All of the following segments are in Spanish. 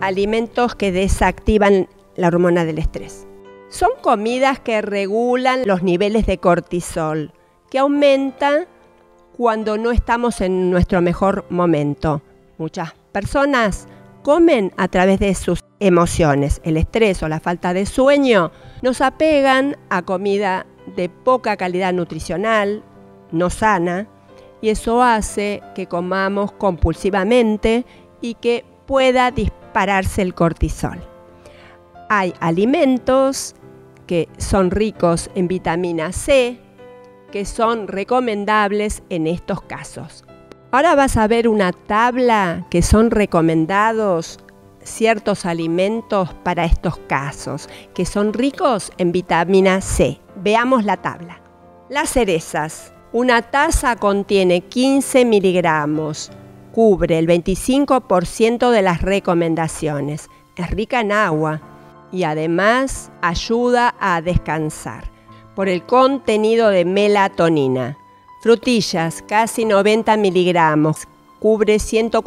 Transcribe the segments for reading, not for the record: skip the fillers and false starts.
alimentos que desactivan la hormona del estrés. Son comidas que regulan los niveles de cortisol, que aumenta cuando no estamos en nuestro mejor momento. Muchas personas comen a través de sus emociones. El estrés o la falta de sueño nos apegan a comida de poca calidad nutricional, no sana, y eso hace que comamos compulsivamente y que pueda dispararse el cortisol. Hay alimentos que son ricos en vitamina C, que son recomendables en estos casos. Ahora vas a ver una tabla que son recomendados ciertos alimentos para estos casos, que son ricos en vitamina C. Veamos la tabla. Las cerezas. Una taza contiene 15 miligramos, cubre el 25% de las recomendaciones. Es rica en agua y además ayuda a descansar por el contenido de melatonina. Frutillas, casi 90 miligramos, cubre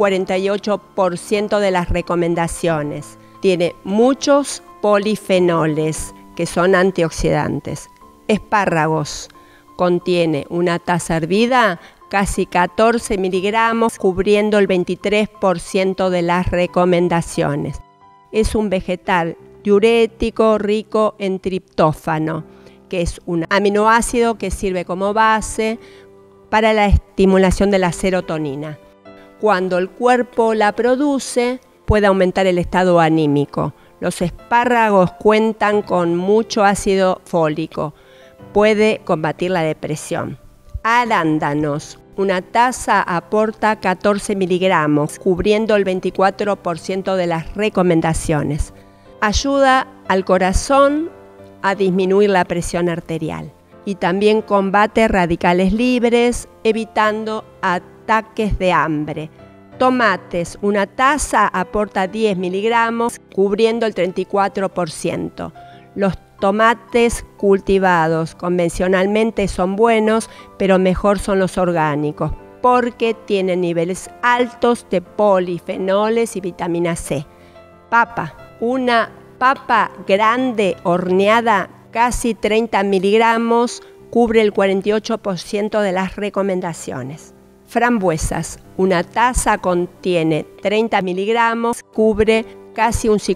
148% de las recomendaciones. Tiene muchos polifenoles que son antioxidantes. Espárragos, contiene una taza hervida, casi 14 miligramos, cubriendo el 23% de las recomendaciones. Es un vegetal diurético rico en triptófano, que es un aminoácido que sirve como base para la estimulación de la serotonina. Cuando el cuerpo la produce, puede aumentar el estado anímico. Los espárragos cuentan con mucho ácido fólico. Puede combatir la depresión. Arándanos. Una taza aporta 14 miligramos, cubriendo el 24% de las recomendaciones. Ayuda al corazón a disminuir la presión arterial y también combate radicales libres, evitando ataques de hambre. Tomates, una taza aporta 10 miligramos, cubriendo el 34%. Los tomates cultivados convencionalmente son buenos, pero mejor son los orgánicos, porque tienen niveles altos de polifenoles y vitamina C. Papa, una papa grande horneada, casi 30 miligramos, cubre el 48% de las recomendaciones. Frambuesas, una taza contiene 30 miligramos, cubre casi un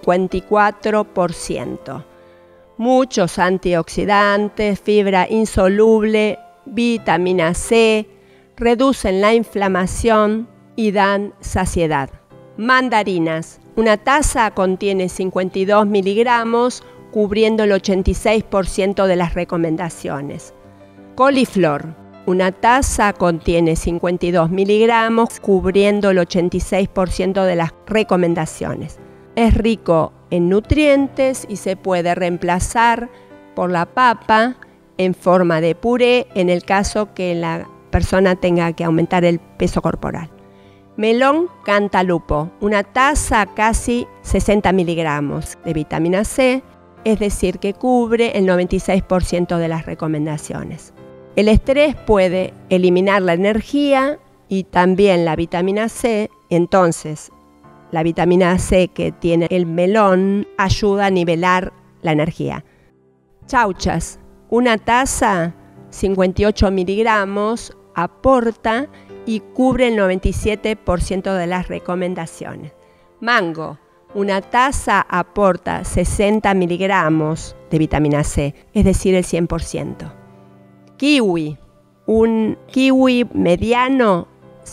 54%. Muchos antioxidantes, fibra insoluble, vitamina C, reducen la inflamación y dan saciedad. Mandarinas, una taza contiene 52 miligramos, cubriendo el 86% de las recomendaciones. Coliflor, una taza contiene 52 miligramos, cubriendo el 86% de las recomendaciones. Es rico en nutrientes y se puede reemplazar por la papa en forma de puré en el caso que la persona tenga que aumentar el peso corporal. Melón cantalupo, una taza casi 60 miligramos de vitamina C, es decir, que cubre el 96% de las recomendaciones. El estrés puede eliminar la energía y también la vitamina C, entonces la vitamina C que tiene el melón ayuda a nivelar la energía. Chauchas, una taza 58 miligramos aporta y cubre el 97% de las recomendaciones. Mango, una taza aporta 60 miligramos de vitamina C, es decir, el 100%. Kiwi, un kiwi mediano,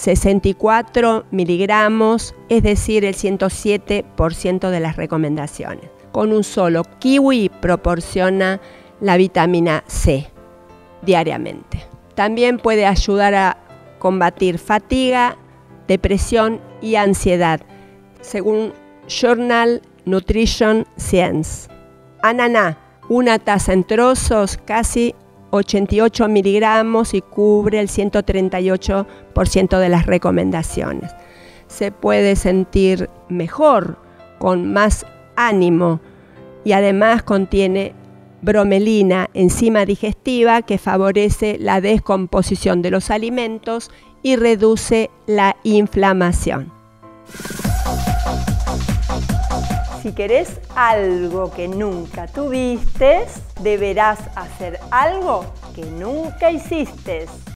64 miligramos, es decir, el 107% de las recomendaciones. Con un solo kiwi proporciona la vitamina C diariamente. También puede ayudar a combatir fatiga, depresión y ansiedad, según Journal Nutrition Science. Ananá, una taza en trozos, casi 88 miligramos y cubre el 138% de las recomendaciones. Se puede sentir mejor, con más ánimo y además contiene bromelina, enzima digestiva que favorece la descomposición de los alimentos y reduce la inflamación. Si querés algo que nunca tuviste, deberás hacer algo que nunca hiciste.